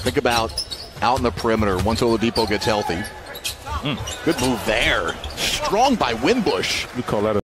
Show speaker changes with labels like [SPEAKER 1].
[SPEAKER 1] Think about out in the perimeter once Oladipo gets healthy. Good move there. Strong by Winbush.
[SPEAKER 2] You call that a